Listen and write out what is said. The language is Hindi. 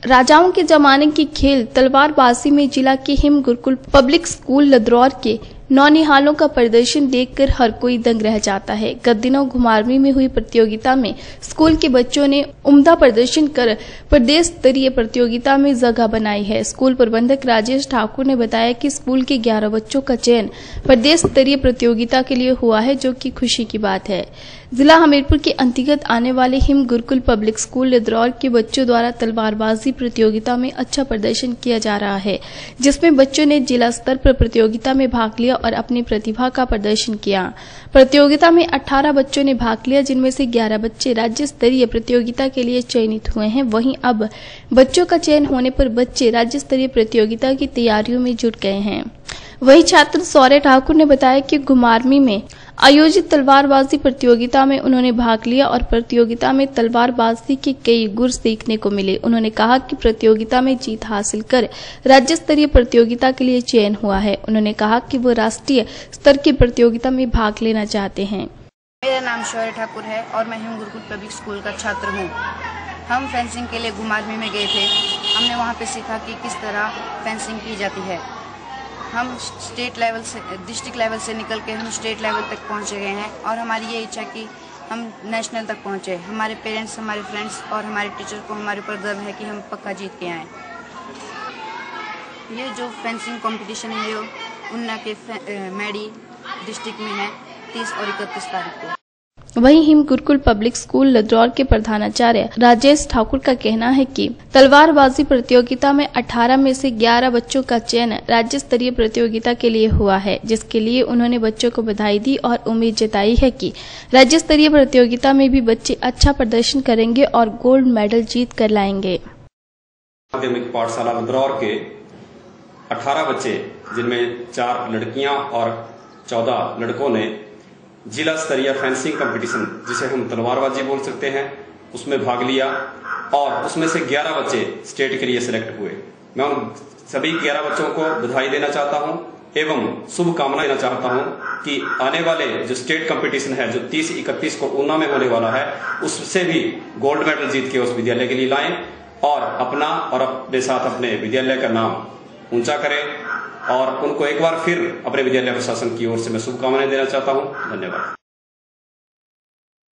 राजाओं के जमाने की खेल तलवारबाजी में जिला के हिम गुरुकुल पब्लिक स्कूल लद्रौर के नौनिहालों का प्रदर्शन देखकर हर कोई दंग रह जाता है। गत दिनों घुमारवीं में हुई प्रतियोगिता में स्कूल के बच्चों ने उम्दा प्रदर्शन कर प्रदेश स्तरीय प्रतियोगिता में जगह बनाई है। स्कूल प्रबंधक राजेश ठाकुर ने बताया कि स्कूल के 11 बच्चों का चयन प्रदेश स्तरीय प्रतियोगिता के लिए हुआ है, जो कि खुशी की बात है। जिला हमीरपुर के अंतर्गत आने वाले हिम गुरुकुल पब्लिक स्कूल लद्रौर के बच्चों द्वारा तलवारबाजी प्रतियोगिता में अच्छा प्रदर्शन किया जा रहा है, जिसमें बच्चों ने जिला स्तर पर प्रतियोगिता में भाग लिया और अपनी प्रतिभा का प्रदर्शन किया। प्रतियोगिता में 18 बच्चों ने भाग लिया, जिनमें से 11 बच्चे राज्य स्तरीय प्रतियोगिता के लिए चयनित हुए हैं। वहीं अब बच्चों का चयन होने पर बच्चे राज्य स्तरीय प्रतियोगिता की तैयारियों में जुट गए हैं। वहीं छात्र सौर्य ठाकुर ने बताया कि घुमारवीं में आयोजित तलवारबाजी प्रतियोगिता में उन्होंने भाग लिया और प्रतियोगिता में तलवारबाजी के कई गुर सीखने को मिले। उन्होंने कहा कि प्रतियोगिता में जीत हासिल कर राज्य स्तरीय प्रतियोगिता के लिए चयन हुआ है। उन्होंने कहा कि वो राष्ट्रीय स्तर की प्रतियोगिता में भाग लेना चाहते हैं। मेरा नाम सौर्य ठाकुर है और मैं हिम गुरुकुल पब्लिक स्कूल का छात्र हूँ। हम फेंसिंग के लिए घुमारवीं में गए थे। हमने वहाँ पे सीखा कि किस तरह फेंसिंग की जाती है। हम स्टेट लेवल से, डिस्ट्रिक्ट लेवल से निकल के हम स्टेट लेवल तक पहुँच गए हैं और हमारी ये इच्छा कि हम नेशनल तक पहुँचे। हमारे पेरेंट्स, हमारे फ्रेंड्स और हमारे टीचर को हमारे ऊपर गर्व है कि हम पक्का जीत के आए। ये जो फेंसिंग कंपटीशन है ये उन्ना के मैडी डिस्ट्रिक्ट में है 30 और 31 तारीख को। वहीं हिम गुरुकुल पब्लिक स्कूल लद्रौर के प्रधानाचार्य राजेश ठाकुर का कहना है कि तलवारबाजी प्रतियोगिता में 18 में से 11 बच्चों का चयन राज्य स्तरीय प्रतियोगिता के लिए हुआ है, जिसके लिए उन्होंने बच्चों को बधाई दी और उम्मीद जताई है कि राज्य स्तरीय प्रतियोगिता में भी बच्चे अच्छा प्रदर्शन करेंगे और गोल्ड मेडल जीत कर लाएंगे। माध्यमिक पाठशाला लद्रौर के 18 बच्चे, जिनमें 4 लड़कियां और 14 लड़कों ने जिला स्तरीय फेंसिंग कंपटीशन, जिसे हम तलवारबाजी बोल सकते हैं, उसमें भाग लिया और उसमें से 11 बच्चे स्टेट के लिए सिलेक्ट हुए। मैं उन सभी 11 बच्चों को बधाई देना चाहता हूं एवं शुभकामना देना चाहता हूं कि आने वाले जो स्टेट कंपटीशन है, जो 30-31 को ऊना में होने वाला है, उससे भी गोल्ड मेडल जीत के उस विद्यालय के लिए लाएं और अपना और अपने साथ अपने विद्यालय का नाम ऊंचा करें। और उनको एक बार फिर अपने विद्यालय प्रशासन की ओर से मैं शुभकामनाएं देना चाहता हूं। धन्यवाद।